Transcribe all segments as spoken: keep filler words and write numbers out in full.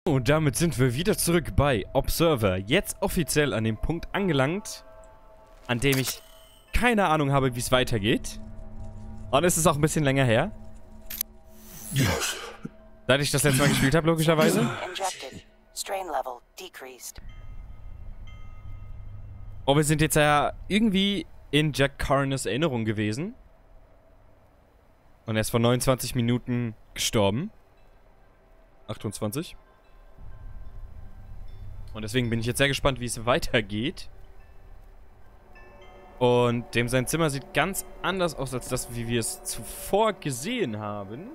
Und damit sind wir wieder zurück bei Observer. Jetzt offiziell an dem Punkt angelangt, an dem ich keine Ahnung habe, wie es weitergeht. Und es ist auch ein bisschen länger her. Yes. Seit ich das letzte Mal gespielt habe, logischerweise. Oh, wir sind jetzt ja irgendwie in Jack Carners Erinnerung gewesen. Und er ist vor neunundzwanzig Minuten gestorben. achtundzwanzig. Und deswegen bin ich jetzt sehr gespannt, wie es weitergeht. Und dem sein Zimmer sieht ganz anders aus, als das, wie wir es zuvor gesehen haben.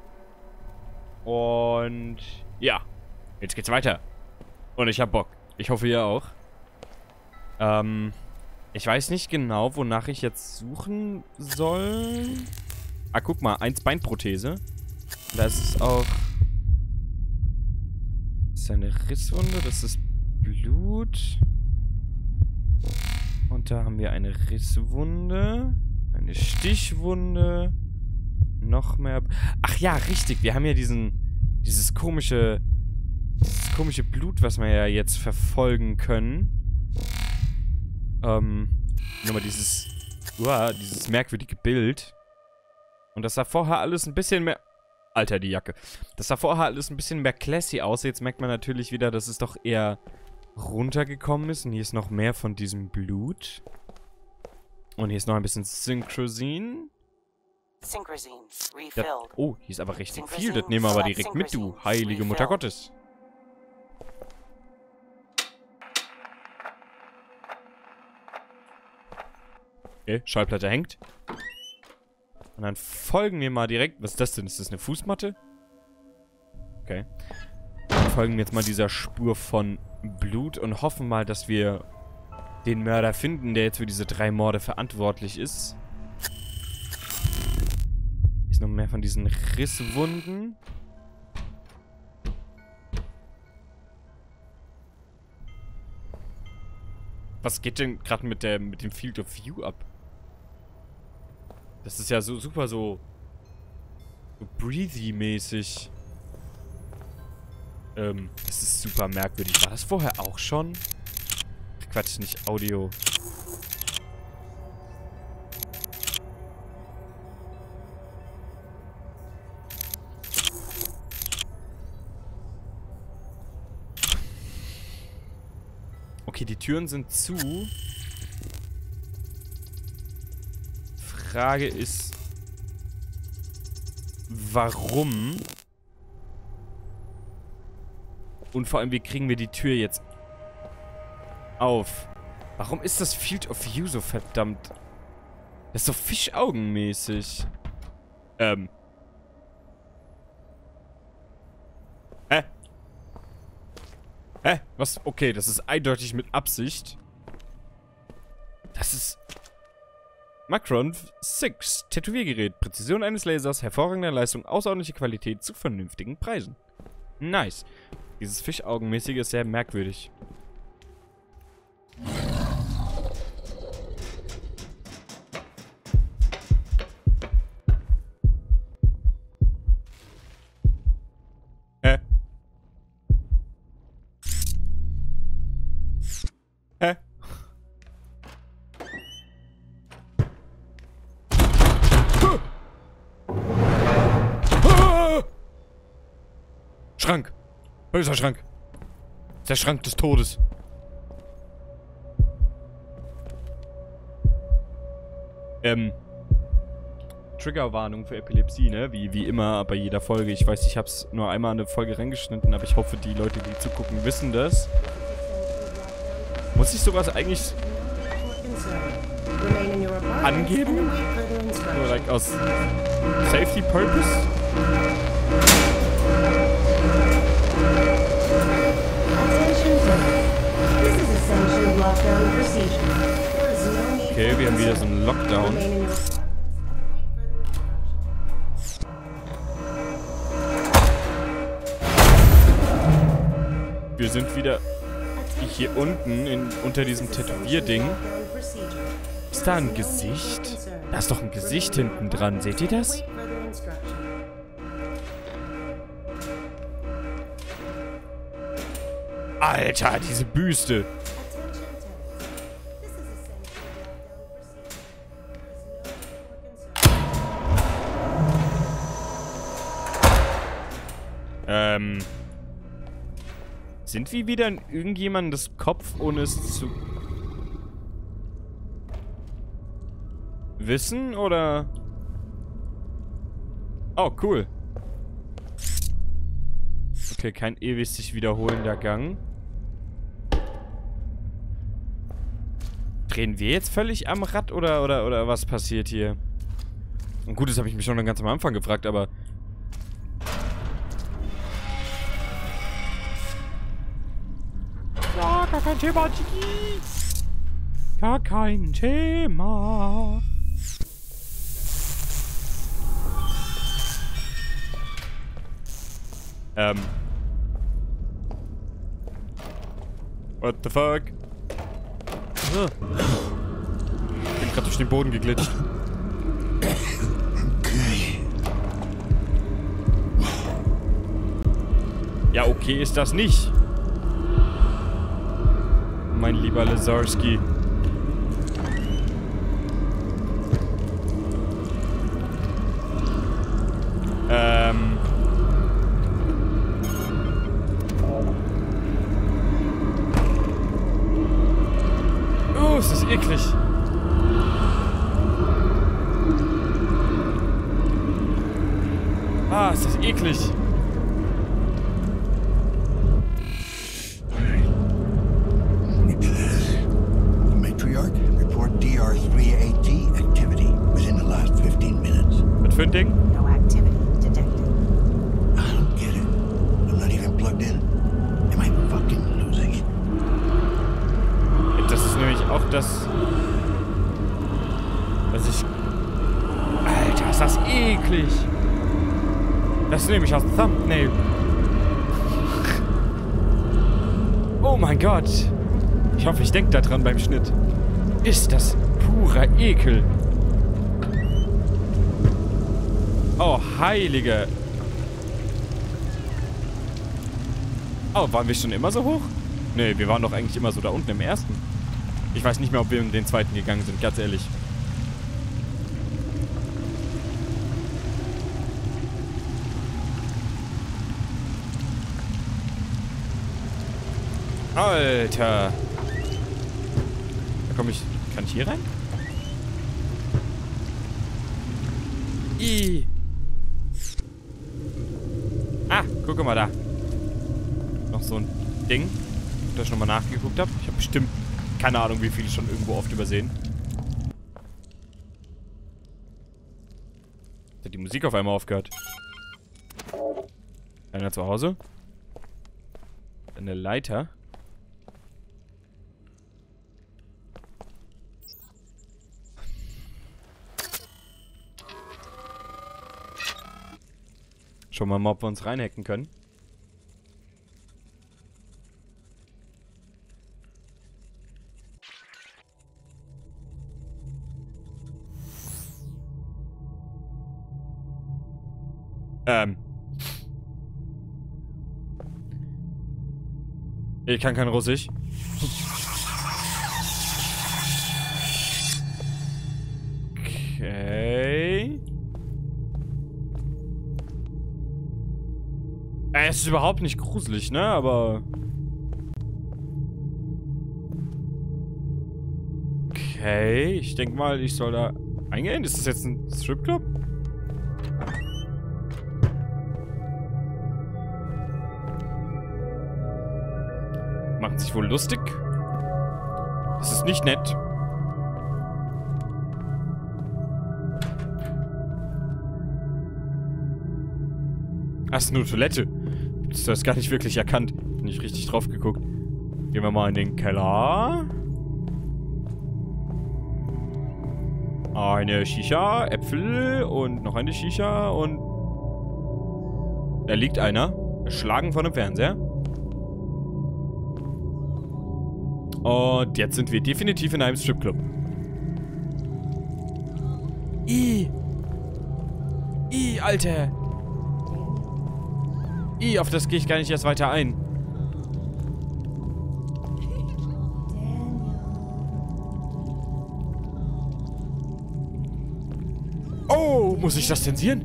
Und ja, jetzt geht's weiter. Und ich hab Bock. Ich hoffe, ihr auch. Ähm, ich weiß nicht genau, wonach ich jetzt suchen soll. Ah, guck mal, eins Beinprothese. Da ist es auch... Das ist eine Risswunde, das ist Blut. Und da haben wir eine Risswunde. Eine Stichwunde. Noch mehr... Ach ja, richtig. Wir haben ja diesen... Dieses komische... Dieses komische Blut, was wir ja jetzt verfolgen können. Ähm... Nochmal dieses... Uah, dieses merkwürdige Bild. Und das sah vorher alles ein bisschen mehr... Alter, die Jacke. Das sah vorher alles ein bisschen mehr classy aus. Jetzt merkt man natürlich wieder, dass es doch eher runtergekommen ist. Und hier ist noch mehr von diesem Blut. Und hier ist noch ein bisschen Synchrosin. Das, oh, hier ist aber richtig viel. Das nehmen wir aber direkt mit, du heilige Mutter Gottes. Okay, Schallplatte hängt. Und dann folgen wir mal direkt... Was ist das denn? Ist das eine Fußmatte? Okay. Dann folgen wir jetzt mal dieser Spur von Blut und hoffen mal, dass wir den Mörder finden, der jetzt für diese drei Morde verantwortlich ist. Hier ist noch mehr von diesen Risswunden. Was geht denn gerade mit der mit dem Field of View ab? Das ist ja so super so, so breathy-mäßig. Ähm, das ist super merkwürdig. War das vorher auch schon? Ach, Quatsch, nicht Audio. Okay, die Türen sind zu. Frage ist, warum? Und vor allem, wie kriegen wir die Tür jetzt auf? Warum ist das Field of View so verdammt? Das ist so fischaugenmäßig. Ähm. Hä? Hä? Was? Okay, das ist eindeutig mit Absicht. Das ist... Macron sechs. Tätowiergerät. Präzision eines Lasers, hervorragende Leistung, außerordentliche Qualität zu vernünftigen Preisen. Nice. Dieses Fischaugenmäßige ist sehr merkwürdig. Hä? Hä? Schrank. Böser Schrank. Der Schrank des Todes. Ähm. Triggerwarnung für Epilepsie, ne? Wie, wie immer bei jeder Folge. Ich weiß, ich hab's nur einmal eine Folge reingeschnitten, aber ich hoffe, die Leute, die zugucken, wissen das. Muss ich sowas eigentlich angeben? Nur like aus Safety Purpose? Okay, wir haben wieder so einen Lockdown. Wir sind wieder hier unten in, unter diesem Tätowierding. Ist da ein Gesicht? Da ist doch ein Gesicht hinten dran. Seht ihr das? Alter, diese Büste. Ähm. Sind wir wieder in irgendjemandes Kopf, ohne es zu wissen, oder? Oh, cool. Okay, kein ewig sich wiederholender Gang. Drehen wir jetzt völlig am Rad, oder, oder, oder was passiert hier? Und gut, das habe ich mich schon ganz am Anfang gefragt, aber... Ja, gar kein Thema. Gar kein Thema. Ähm. What the fuck? Ah. Ich bin gerade durch den Boden geglitscht. Okay. Ja, okay ist das nicht. Mein lieber Lazarski. Ähm. Oh, ist das eklig. Ah, ist das eklig. Matriarch, report D R three A T activity within the last fifteen minutes. Was für ein Ding? No activity detected. I don't get it. I'm not even plugged in. Am I fucking losing it? Das ist nämlich auch das, was ich... Alter, ist das eklig. Das nehme ich aus dem Thumbnail. Oh mein Gott. Ich hoffe, ich denke da dran beim Schnitt. Ist das purer Ekel. Oh, heilige. Oh, waren wir schon immer so hoch? Nee, wir waren doch eigentlich immer so da unten im ersten. Ich weiß nicht mehr, ob wir in den zweiten gegangen sind, ganz ehrlich. Alter. Da komme ich... Kann ich hier rein? I. Ah, guck mal da. Noch so ein Ding, das ich nochmal nachgeguckt habe. Ich habe bestimmt keine Ahnung, wie viele schon irgendwo oft übersehen. Hat die Musik auf einmal aufgehört. Einer zu Hause. Eine Leiter. Schauen wir mal, ob wir uns reinhacken können. Ähm. Ich kann kein Russisch. Okay. Äh, es ist überhaupt nicht gruselig, ne? Aber... Okay, ich denke mal, ich soll da eingehen. Ist das jetzt ein Stripclub? Macht sich wohl lustig. Das ist nicht nett. Ach, ist nur Toilette. Du hast gar nicht wirklich erkannt. Nicht richtig drauf geguckt. Gehen wir mal in den Keller. Eine Shisha, Äpfel und noch eine Shisha und... Da liegt einer. Erschlagen von dem Fernseher. Und jetzt sind wir definitiv in einem Stripclub. I. I, Alter. I, auf das gehe ich gar nicht erst weiter ein. Oh, muss ich das zensieren?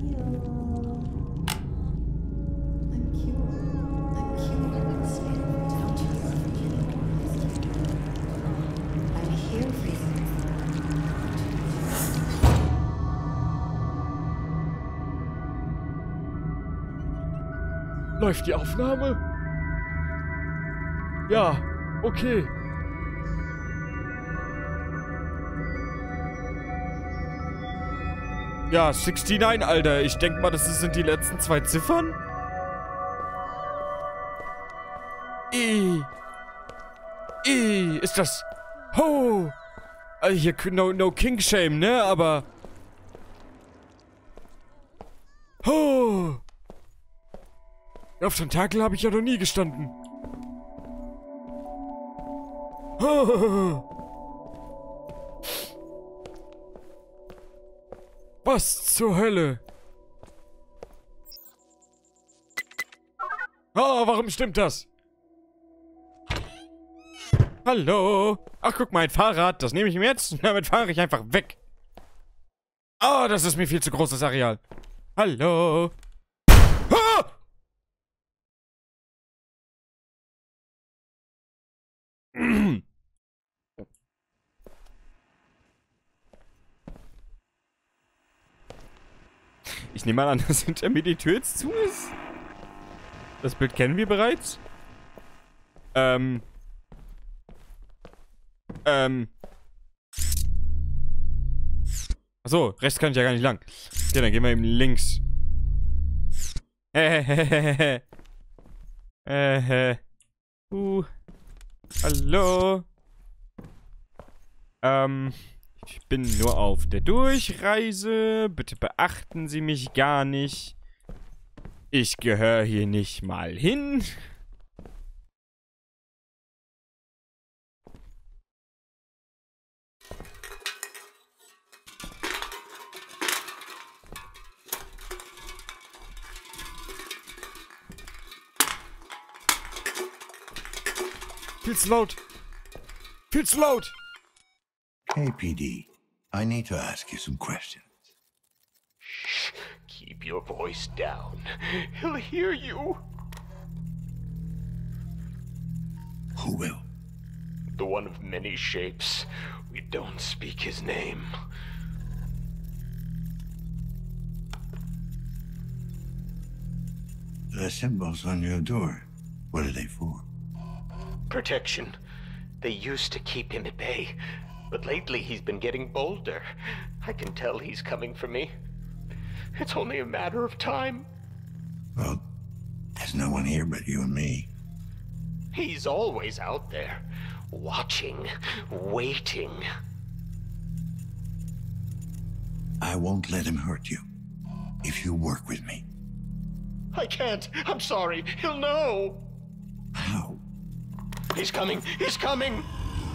Läuft die Aufnahme? Ja, okay. Ja, neunundsechzig, Alter. Ich denke mal, das sind die letzten zwei Ziffern. I. I. Ist das... Ho. Also hier, no, no King Shame, ne? Aber... Ho. Auf Tentakel habe ich ja noch nie gestanden. Ho. Was zur Hölle? Oh, warum stimmt das? Hallo? Ach, guck mal, ein Fahrrad. Das nehme ich mir jetzt und damit fahre ich einfach weg. Oh, das ist mir viel zu großes Areal. Hallo? Ah! Ich nehme mal an, dass hinter mir die Tür jetzt zu ist. Das Bild kennen wir bereits. Ähm. Ähm. Achso, rechts kann ich ja gar nicht lang. Okay, dann gehen wir eben links. Hehehehe. Äh, uh. Hallo. Ähm. Ich bin nur auf der Durchreise. Bitte beachten Sie mich gar nicht. Ich gehöre hier nicht mal hin. Viel zu laut. Viel zu laut. K P D, I need to ask you some questions. Shh. Keep your voice down. He'll hear you. Who will? The one of many shapes. We don't speak his name. The symbols on your door, what are they for? Protection. They used to keep him at bay, but lately he's been getting bolder. I can tell he's coming for me. It's only a matter of time. Well, there's no one here but you and me. He's always out there, watching, waiting. I won't let him hurt you if you work with me. I can't. I'm sorry. He'll know. How? He's coming. He's coming.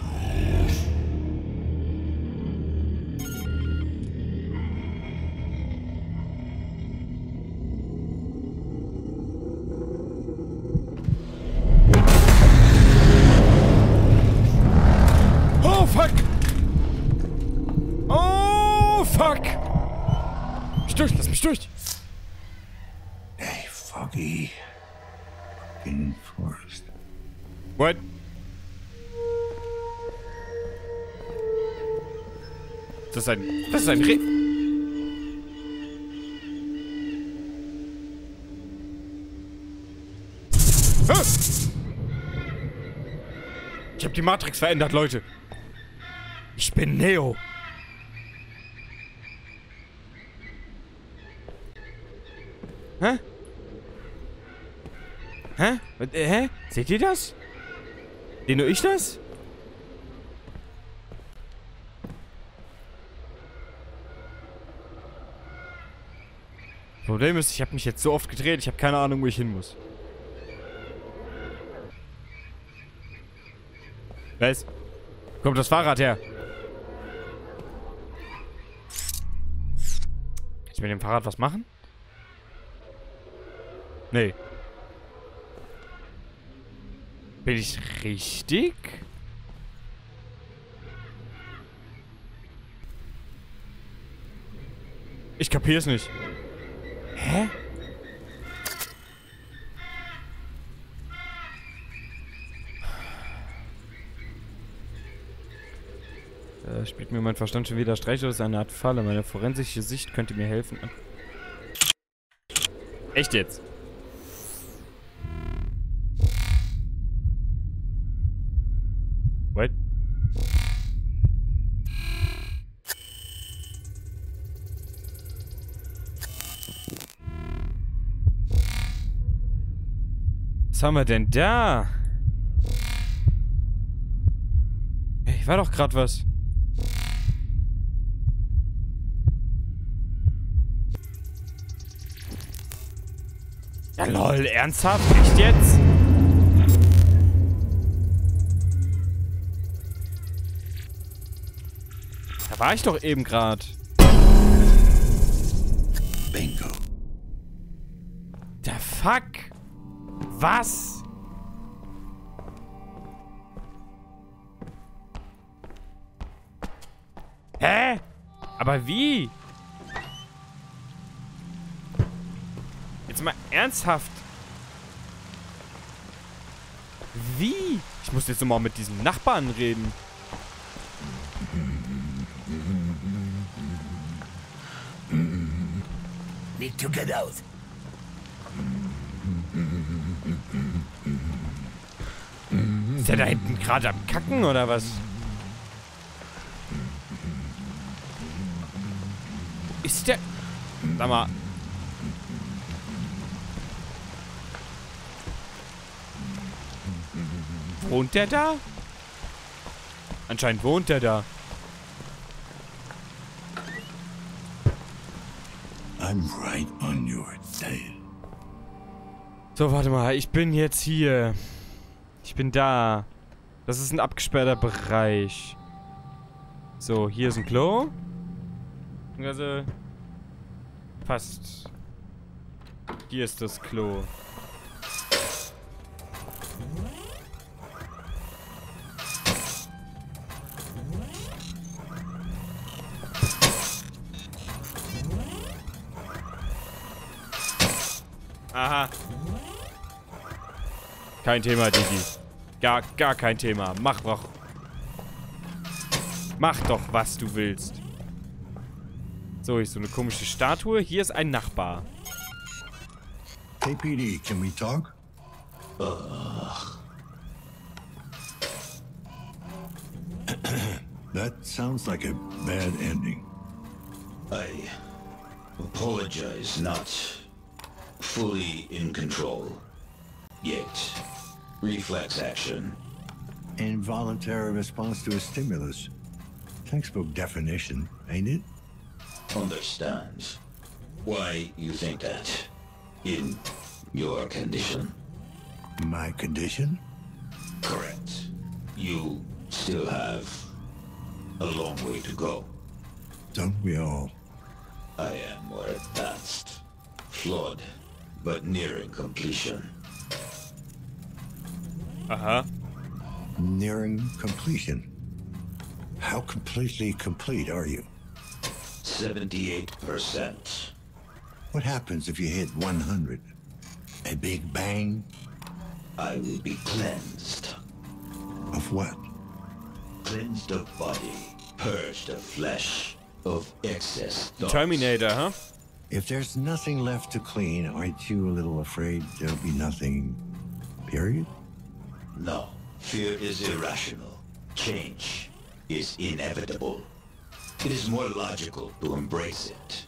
Oh, fuck. Oh, fuck. Mich durch, lass mich durch. A foggy fucking forest. What? Das ist ein... Das ist ein Re... Ah! Ich hab die Matrix verändert, Leute. Ich bin Neo. Hä? Hä? Was, äh, hä? Seht ihr das? Sehe nur ich das? Problem ist, ich habe mich jetzt so oft gedreht, ich habe keine Ahnung, wo ich hin muss. Was? Kommt das Fahrrad her? Kann ich mit dem Fahrrad was machen? Nee. Bin ich richtig? Ich kapier's nicht. Hä? Äh, spielt mir mein Verstand schon wieder Streich oder ist eine Art Falle? Meine forensische Sicht könnte mir helfen. Echt jetzt? What? Was haben wir denn da? Hey, war doch gerade was. Ja lol, ernsthaft? Echt jetzt? Da war ich doch eben gerade. Bingo. Der Fuck? Was? Hä? Aber wie? Jetzt mal ernsthaft. Wie? Ich muss jetzt nochmal mit diesem Nachbarn reden. Need to get out. Ist der da hinten gerade am Kacken oder was? Ist der... Sag mal. Wohnt der da? Anscheinend wohnt der da. I'm right on your tail. So, warte mal. Ich bin jetzt hier. Ich bin da. Das ist ein abgesperrter Bereich. So, hier ist ein Klo. Also, fast. Hier ist das Klo. Aha. Kein Thema, Digi. Gar, gar kein Thema. Mach doch. Mach doch, was du willst. So, hier ist so eine komische Statue. Hier ist ein Nachbar. K P D, can we talk? That sounds like a bad ending. I apologize, not fully in control yet. Reflex action. Involuntary response to a stimulus. Textbook definition, ain't it? Understands. Why you think that? In your condition? My condition? Correct. You still have a long way to go. Don't we all? I am more advanced. Flawed, but nearing completion. Aha. Nearing completion. How completely complete are you? seventy-eight percent. What happens if you hit one hundred? A big bang? I will be cleansed. Of what? Cleansed of body, purged of flesh, of excess thoughts. Terminator, huh? If there's nothing left to clean, aren't you a little afraid there'll be nothing, period? No, fear is irrational. Change is inevitable. It is more logical to embrace it.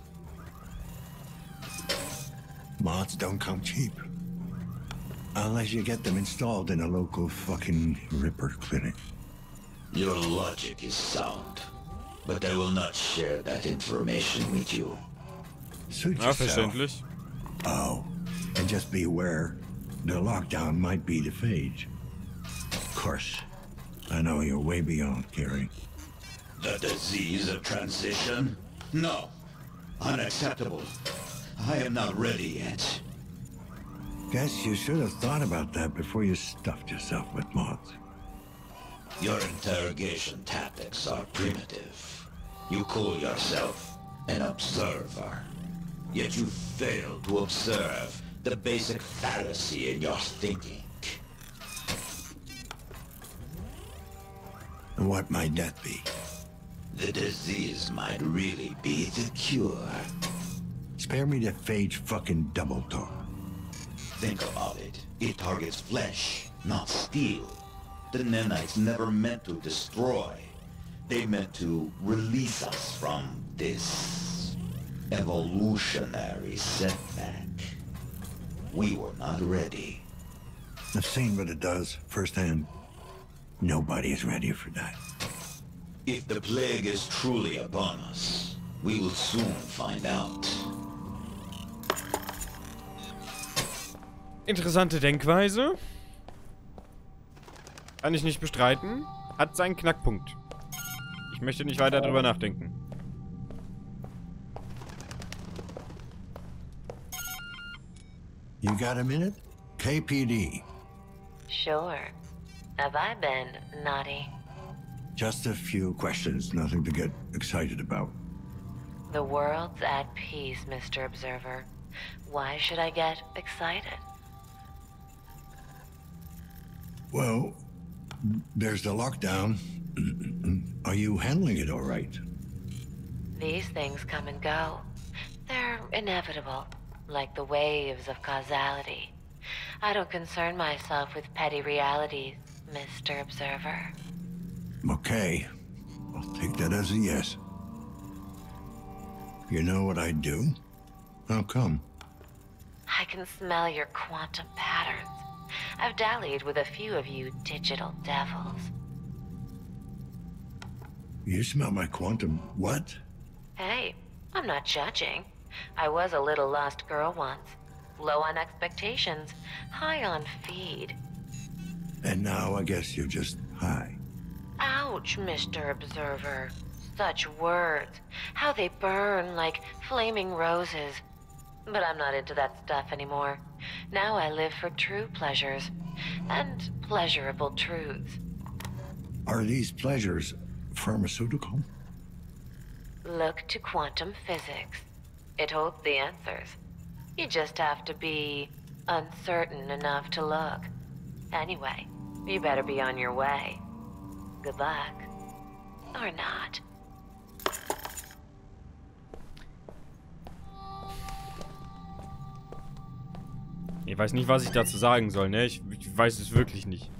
Mods don't come cheap. Unless you get them installed in a local fucking Ripper clinic. Your logic is sound, but I will not share that information with you. Suit Ja, yourself. verständlich. Oh, and just be aware, the lockdown might be the phage. Of course, I know you're way beyond caring. The disease of transition? No. Unacceptable. I am not ready yet. Guess you should have thought about that before you stuffed yourself with mods. Your interrogation tactics are primitive. You call yourself an observer. Yet you fail to observe the basic fallacy in your thinking. What might that be? The disease might really be the cure. Spare me the phage fucking double talk. Think about it. It targets flesh, not steel. The nanites never meant to destroy. They meant to release us from this evolutionary setback. We were not ready. I've seen what it does firsthand. Nobody is ready for that. If the plague is truly upon us, we will soon find out. Interessante Denkweise. Kann ich nicht bestreiten. Hat seinen Knackpunkt. Ich möchte nicht weiter drüber nachdenken. You got a minute? K P D. Sure. Have I been naughty? Just a few questions, nothing to get excited about. The world's at peace, Mister Observer. Why should I get excited? Well, there's the lockdown. Are you handling it all right? These things come and go. They're inevitable, like the waves of causality. I don't concern myself with petty realities, Mister Observer. Okay. I'll take that as a yes. You know what I'd do? How come? I can smell your quantum patterns. I've dallied with a few of you digital devils. You smell my quantum what? Hey, I'm not judging. I was a little lost girl once. Low on expectations, high on feed. And now I guess you're just high. Ouch, Mister Observer. Such words. How they burn like flaming roses. But I'm not into that stuff anymore. Now I live for true pleasures. And pleasurable truths. Are these pleasures pharmaceutical? Look to quantum physics. It holds the answers. You just have to be uncertain enough to look. Anyway, you better be on your way. Good luck. Or not. Ich weiß nicht, was ich dazu sagen soll, ne? Ich, ich weiß es wirklich nicht.